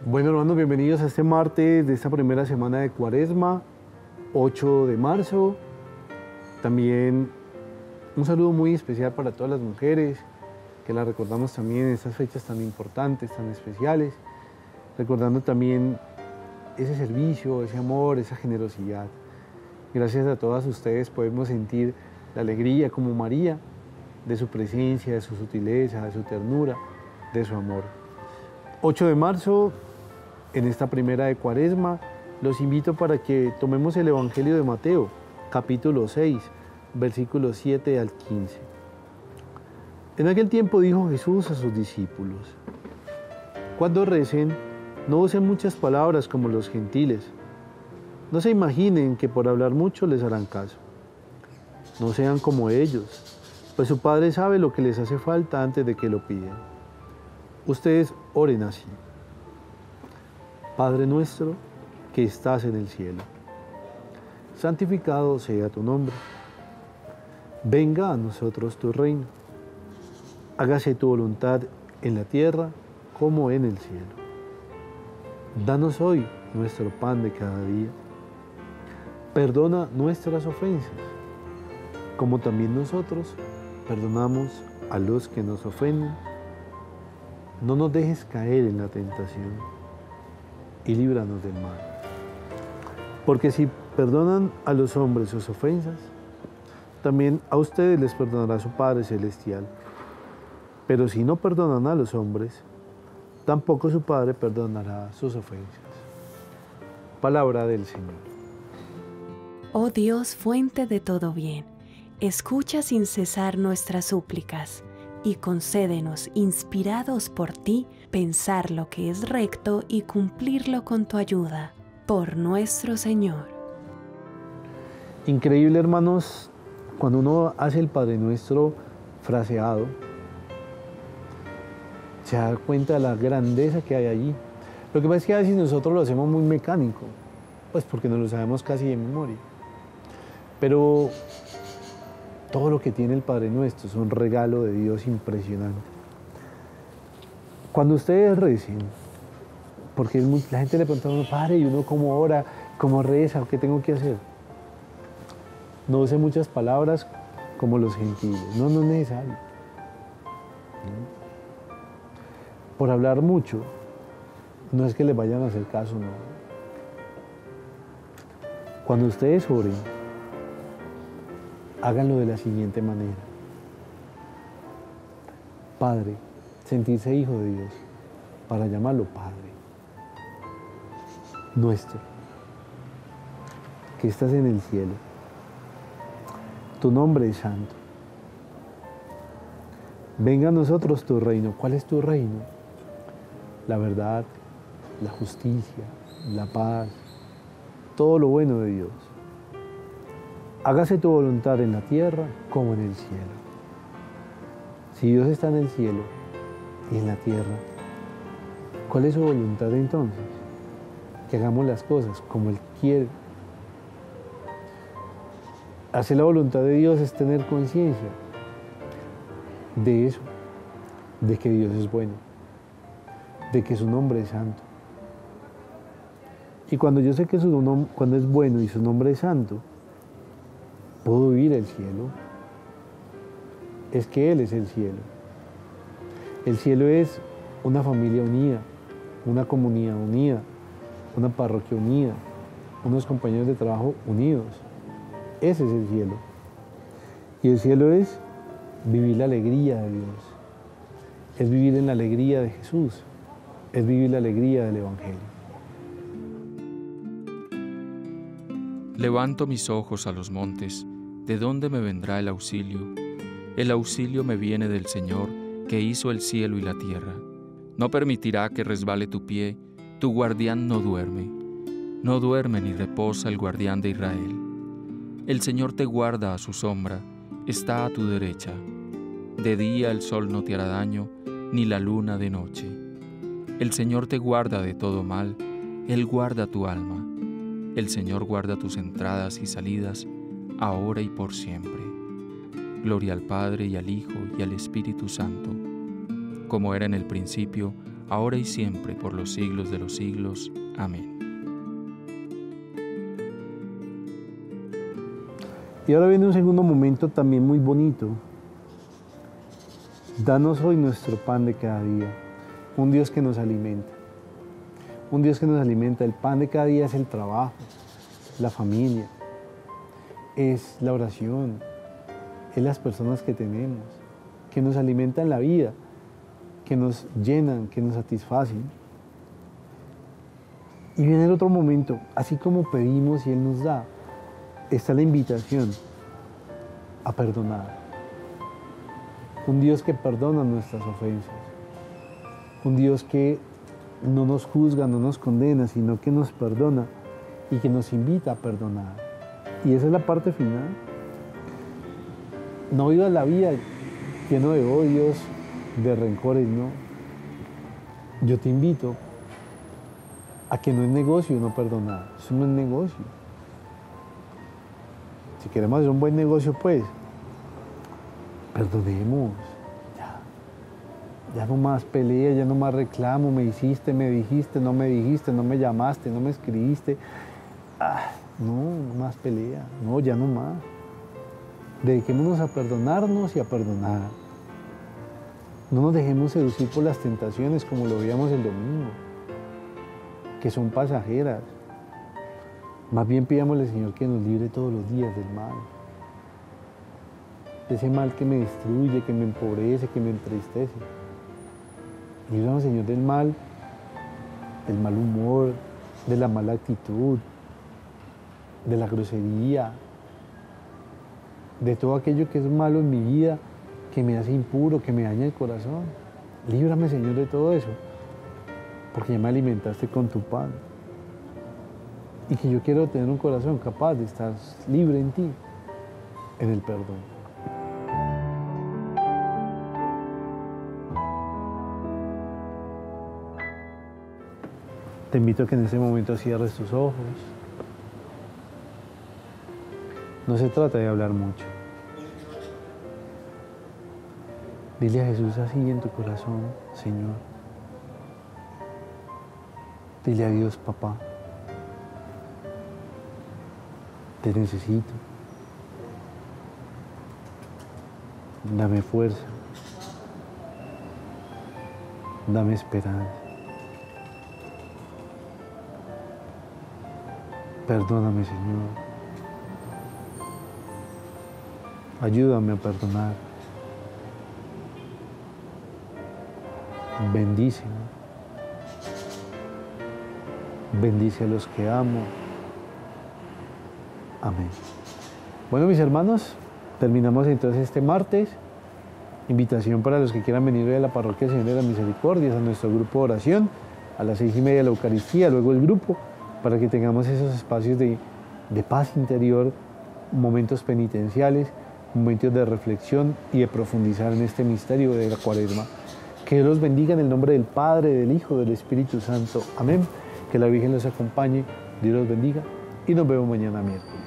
Bueno, hermanos, bienvenidos a este martes de esta primera semana de Cuaresma, 8 de marzo. También un saludo muy especial para todas las mujeres, que las recordamos también en estas fechas tan importantes, tan especiales, recordando también ese servicio, ese amor, esa generosidad. Gracias a todas ustedes podemos sentir la alegría como María de su presencia, de su sutileza, de su ternura, de su amor. 8 de marzo, en esta primera de Cuaresma, los invito para que tomemos el Evangelio de Mateo, capítulo 6, versículos 7 al 15. En aquel tiempo dijo Jesús a sus discípulos: cuando recen, no usen muchas palabras como los gentiles. No se imaginen que por hablar mucho les harán caso. No sean como ellos, pues su Padre sabe lo que les hace falta antes de que lo pidan. Ustedes oren así: Padre nuestro que estás en el cielo, santificado sea tu nombre. Venga a nosotros tu reino. Hágase tu voluntad en la tierra como en el cielo. Danos hoy nuestro pan de cada día. Perdona nuestras ofensas, como también nosotros perdonamos a los que nos ofenden. No nos dejes caer en la tentación y líbranos del mal. Porque si perdonan a los hombres sus ofensas, también a ustedes les perdonará su Padre Celestial. Pero si no perdonan a los hombres, tampoco su Padre perdonará sus ofensas. Palabra del Señor. Oh Dios, fuente de todo bien, escucha sin cesar nuestras súplicas y concédenos, inspirados por ti, pensar lo que es recto y cumplirlo con tu ayuda. Por nuestro Señor. Increíble, hermanos, cuando uno hace el Padre Nuestro fraseado, se da cuenta de la grandeza que hay allí. Lo que pasa es que a veces nosotros lo hacemos muy mecánico, pues porque nos lo sabemos casi de memoria. Pero todo lo que tiene el Padre Nuestro es un regalo de Dios impresionante. Cuando ustedes recen, porque la gente le pregunta a uno: Padre, ¿y uno cómo ora, cómo reza, qué tengo que hacer? No use muchas palabras como los gentiles, no es necesario. Por hablar mucho, no es que les vayan a hacer caso, no. Cuando ustedes oren, háganlo de la siguiente manera: Padre, sentirse hijo de Dios, para llamarlo Padre nuestro, que estás en el cielo. Tu nombre es santo. Venga a nosotros tu reino. ¿Cuál es tu reino? La verdad, la justicia, la paz, todo lo bueno de Dios. Hágase tu voluntad en la tierra como en el cielo. Si Dios está en el cielo y en la tierra, ¿cuál es su voluntad entonces? Que hagamos las cosas como Él quiere. Hacer la voluntad de Dios es tener conciencia de eso, de que Dios es bueno, de que su nombre es santo. Y cuando yo sé que cuando es bueno y su nombre es santo, puedo vivir el cielo. Es que Él es el cielo. El cielo es una familia unida, una comunidad unida, una parroquia unida, unos compañeros de trabajo unidos. Ese es el cielo. Y el cielo es vivir la alegría de Dios. Es vivir en la alegría de Jesús. Es vivir la alegría del Evangelio. Levanto mis ojos a los montes. ¿De dónde me vendrá el auxilio? El auxilio me viene del Señor, que hizo el cielo y la tierra. No permitirá que resbale tu pie. Tu guardián no duerme. No duerme ni reposa el guardián de Israel. El Señor te guarda a su sombra, está a tu derecha. De día el sol no te hará daño, ni la luna de noche. El Señor te guarda de todo mal, Él guarda tu alma. El Señor guarda tus entradas y salidas, ahora y por siempre. Gloria al Padre y al Hijo y al Espíritu Santo, como era en el principio, ahora y siempre, por los siglos de los siglos. Amén. Y ahora viene un segundo momento también muy bonito. Danos hoy nuestro pan de cada día. Un Dios que nos alimenta. Un Dios que nos alimenta. El pan de cada día es el trabajo, la familia, es la oración, es las personas que tenemos, que nos alimentan la vida, que nos llenan, que nos satisfacen. Y viene el otro momento, así como pedimos y Él nos da, está la invitación a perdonar. Un Dios que perdona nuestras ofensas. Un Dios que no nos juzga, no nos condena, sino que nos perdona y que nos invita a perdonar. Y esa es la parte final. No vivas la vida lleno de odios, de rencores, no. Yo te invito a que no es negocio no perdonar. Eso no es negocio. Si queremos hacer un buen negocio, pues, perdonemos. Ya no más pelea, ya no más reclamo, me hiciste, me dijiste, no me llamaste, no me escribiste. No más pelea, no, ya no más. Dediquémonos a perdonarnos y a perdonar. No nos dejemos seducir por las tentaciones como lo veíamos el domingo, que son pasajeras. Más bien pidámosle al Señor que nos libre todos los días del mal. De ese mal que me destruye, que me empobrece, que me entristece. Líbranos, Señor, del mal humor, de la mala actitud, de la grosería, de todo aquello que es malo en mi vida, que me hace impuro, que me daña el corazón. Líbrame, Señor, de todo eso, porque ya me alimentaste con tu pan. Y que yo quiero tener un corazón capaz de estar libre en ti, en el perdón. Te invito a que en este momento cierres tus ojos. No se trata de hablar mucho. Dile a Jesús así en tu corazón: Señor. Dile a Dios: Papá, te necesito. Dame fuerza. Dame esperanza. Perdóname, Señor. Ayúdame a perdonar. Bendíceme. Bendice a los que amo. Amén. Bueno, mis hermanos, terminamos entonces este martes. Invitación para los que quieran venir hoy a la Parroquia Señor de las Misericordias, a nuestro grupo de oración, a las 6:30 la Eucaristía, luego el grupo, para que tengamos esos espacios de paz interior, momentos penitenciales, momentos de reflexión y de profundizar en este misterio de la Cuaresma. Que Dios los bendiga en el nombre del Padre, del Hijo, del Espíritu Santo. Amén. Que la Virgen los acompañe, Dios los bendiga y nos vemos mañana miércoles.